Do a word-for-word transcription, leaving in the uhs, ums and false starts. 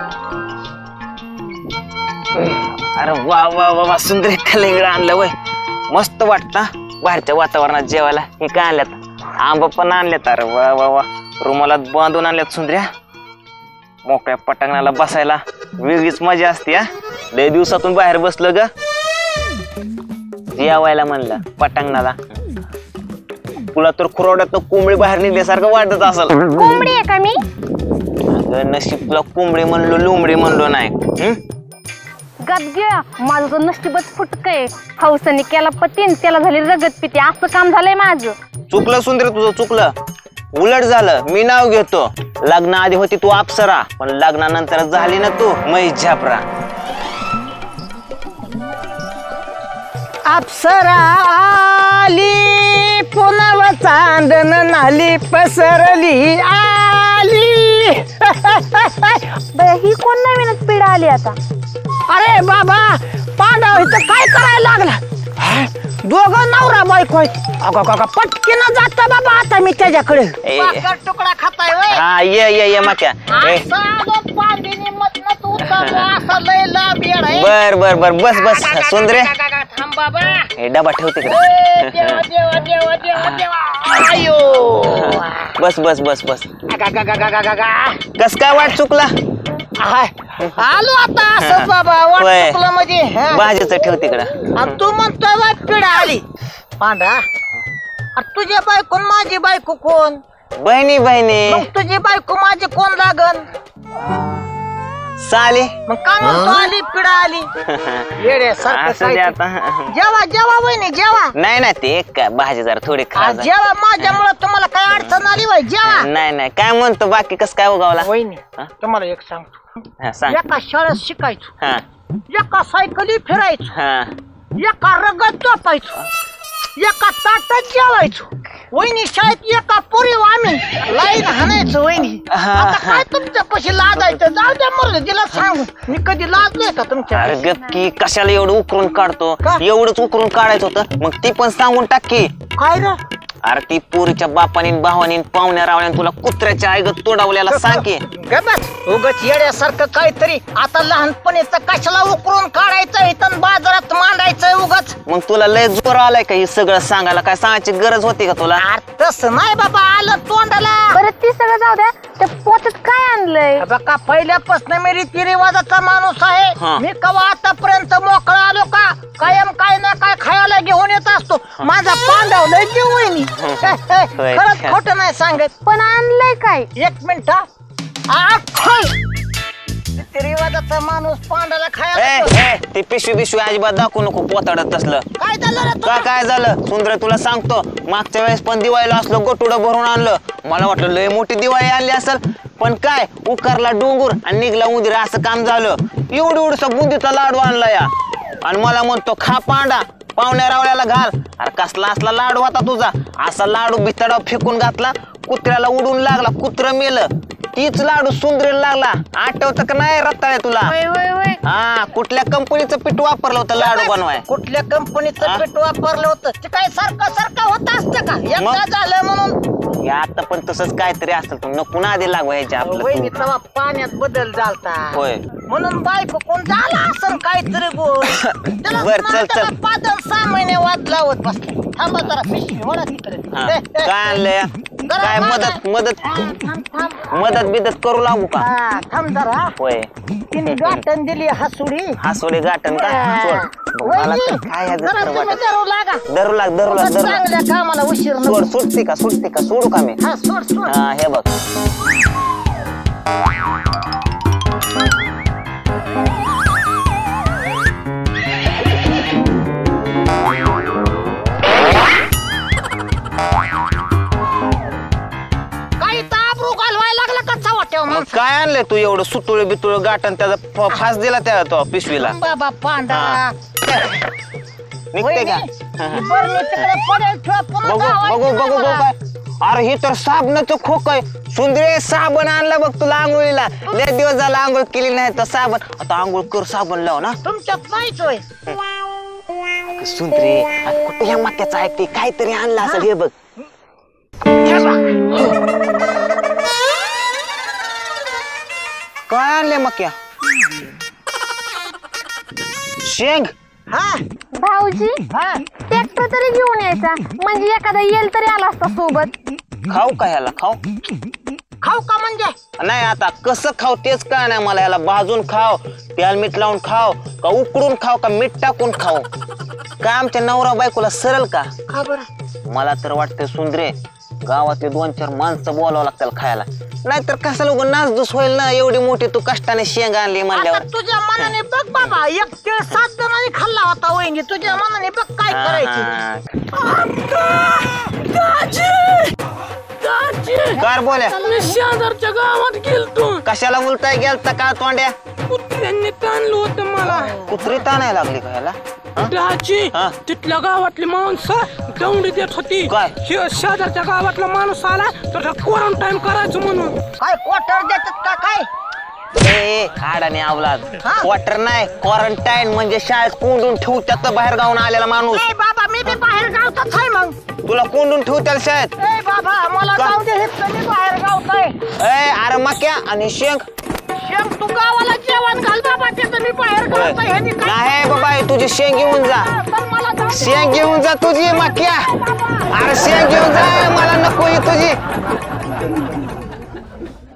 अरे वा वा वा वा सुंदर कलिंगड आणलं वय मस्त वाटतं बाहेरच्या वातावरणात जेवायला. हे काय आणल्यात आंबा पण आणल्यात. अरे वा वा वा रुमालात बांधून आणल्यात सुंदर्या. मोकळ्या पटांगणाला बसायला वेगळीच मजा असते. हा लय दिवसातून बाहेर बसलं ग जेवायला म्हणलं पटांगणाला. तुला तर खुराड्यात कोंबडी बाहेर निघल्यासारखं वाटत असेल. कोंबडी आहे का मी? अगं नशीब तुला कोंबडी म्हणलो लोंबडी म्हणलो नाही. गदग्या माझं तर नशीबच फुटक आहे. हौसाने केला पतीन त्याला झाली रगत पिते असं काम झालंय माझं. चुकलं सुंदर तुझं चुकलं. उलट झालं. मी नाव घेतो. लग्नाआधी होती तू अप्सरा पण लग्नानंतर झाली ना तू महेश झापरा. अप्सरा आली पुन्हा चांदन नाली पसरली आली. ही कोण नवीनच पिढा आली आता. अरे बाबा पांडव इथं काय करायला लागला. दोघं नवरा बायको पटकीन जात बाबा. आता मी त्याच्याकडे तुकडा खाताय. हा ये ये ये माक्या. बर बर बर बस बस सुंदरे हे डबा ठेव तिकडे. बस बस बस बस. कस काय वाट चुकला. आलो आता असं बाबा वाट चुकलं म्हणजे भाजीचं ठेव तिकडं. तू म्हणतोय वाट पिढा आली. पांढरा तुझी बायको माझी बायको कोण. बहिणी बहिणी. तुझी बायको माझी कोण लागन. साली. मग का म्हणतो आली पिढा आली. जेवा जेवा वहिनी जेवा. नाही ना ते काय भाजी जरा थोडी खा. जेवा माझ्यामुळे तुम्हाला काय अडचण आली वय जेवा. नाही नाही काय म्हणतो बाकी कस काय उगावला. वहिनी तुम्हाला एक सांगतो. एका शाळेत शिकायचो. हा एका सायकली फिरायचो. हा एका रगत झोपायचो. एका ताटात जेवायचो. वहिनी शाळेत एका पोरी आम्ही लाईन हाणायचो. वहिनी आता काय तुमच्यापाशी लाजायचं. जाऊ द्या मरलं तिला सांगू. मी कधी लाजलोय का तुमच्या. अरे गप्की कशाला एवढं उकरून काढतो. एवढंच उकरून काढायचं होतं मग ती पण सांगून टाकी. काय रे. अरे ती पोरीच्या बापानी भावानी पाहुण्या रावण्याने तुला कुत्र्याच्या आईगत तोडावल्याला सांग की. उगाच येड्यासारखं काहीतरी. आता लहानपणीच कशाला उकरून काढायचं इथं बाजारात मांडायचं उगाच. मग तुला लय जोर आलाय का हे सगळं सांगायला. काय सांगायची गरज होती का तुला. तसं नाही बाबा आलं तोंडाला. बरं ती सगळं जाऊ द्या. त्या पोतात काय आणलंय. बघा पहिल्यापासून मी रीती रिवाजाचा माणूस आहे. मी कवा आतापर्यंत मोकळा आलो का. कायम काय ना काय खायला घेऊन येत असतो. माझा पांडव लय जीव वहिनी. खरंच खोट नाही सांगत. पण आणलंय काय. एक मिनिट. रिवाजाचा माणूस पांडाला खायला. ती पिशवी पिशवी अजिबात दाखवू नको पोताडत तसलं. काय झालं का काय झालं सुंदर तुला सांगतो. मागच्या वेळेस पण दिवाळीला असलं गोटुडं भरून आणलं. मला वाटलं लय मोठी दिवाळी आणली असेल पण काय उकारला डोंगर आणि निघला उंदीर असं काम झालं. एवढं एवढसा बुंदीचा लाडू आणला या आणि मला म्हणतो खा पांडा पाहुण्या रावल्याला घाल. अरे कसला असला लाडू होता तुझा. असा लाडू भितडा फेकून घातला. कुत्र्याला उडून लागला. कुत्र मेलं. तीच लाडू सुंदरेला लागला. आठवत का नाही रताळे तुला. हा कुठल्या कंपनीचं पीठ वापरलं होतं लाडू बनवाय. कुठल्या कंपनीचं पीठ वापरलं होतं. ते काय सारखं सारखं होत असतं का. एकदा झालं म्हणून आता पण तसंच काहीतरी असतं. तू नको आधी लागवा ह्याच्या आपलं. तेव्हा पाण्यात बदल झालता होय म्हणून बायको कोण झाला असं काहीतरी गोल. बर चल चल. पाच सहा महिने वाद लावत बसले. थांबा जरा पिशवी वळा तिकडे. काय आणलंय काय मदत मदत मदत बिदत करू लागू का. थांब जरा. होय तिने गाठण दिली हसुडी. हसुडी गाठण का. मला तर काय धरू लागा. धरू लाग धरू लाग धरू चांगल्या कामाला उशीर सोड सुटते का सुटते का सोडू का मी. हा सोड सोड. हा हे बघ. काय आणलंय तू एवढं सुतुळ बितुळ गाठण त्याचा फास दिला त्या तो पिशवीला. बाबा पांडा निघते का. बघू बघू बघू बघू काय. अरे हे तर साबणाचं खोक आहे. सुंदरे साबण आणला बघ तुला आंघोळीला. लय दिवस झाला आंघोळ केली नाही तर साबण. आता आंघोळ कर साबण लाव ना. तुमच्यात नाहीच होय. सुंदरे कुठे ह्या मक्याचं ऐकते काहीतरी आणला असं हे बघ. काय आणले मक्या शेंग हा भाऊजी हा ट्रॅक्टर तरी घेऊन यायचा म्हणजे एखादा येल तरी आला असता सोबत. खाऊ का ह्याला खाऊ खाऊ का म्हणजे नाही आता कसं खाऊ तेच काय नाही मला ह्याला भाजून खाव त्याला मीठ लावून खाव का उकडून खाव का मीठ टाकून खाव काय आमच्या नवरा बायकोला सरल का का बरं मला तर वाटतंय सुंदरे गावातले दोन चार माणसं बोलावं लागतील खायला नाहीतर कसा लोक नासधूस होईल ना एवढी मोठी तू कष्टाने शेंग आणली आता म्हणल्यावर तुझ्या मनाने बघ बाबा एक ते सात जणांनी खाल्ला होता वहिनी तुझ्या मनाने बघ काय करायची कार बोल्या मी शेजारच्या गावात गेलतो कशाला मुलताय गेलता का तोंड्या कुत्र्यांनी ताणलं होतं मला कुत्री ताणायला लागली का ह्याला दाजी हा? तिथल्या गावातली माणसं दौंडी देत होती काय? शे- शेजारच्या गावातला माणूस आला तर क्वारंटाईन करायचं म्हणून काय क्वार्टर देतात का काय ए हाडाने आवलाद हा? क्वार्टर नाही क्वारंटाईन म्हणजे शाळेत कोंडून ठेवत्यात बाहेर गावून आलेला माणूस ए बाबा मी बी बाहेर गावचाच आहे मग तुला कोंडून ठेवत्याल शाळेत ए बाबा मला का? जाऊ दे हे मी बाहेर गावत आहे ए अरे मक्या आणि शेंग शेंग तू गावाला जेवण घाल बाबा त्याचं मी बाहेर गावत आहे ह्यांनी काय नाही बाबा हे तुझी शेंग घेऊन जा पण मला जाऊ दे. शेंग घेऊन जा तुझी मक्या अरे शेंग घेऊन जा मला नको ही तुझी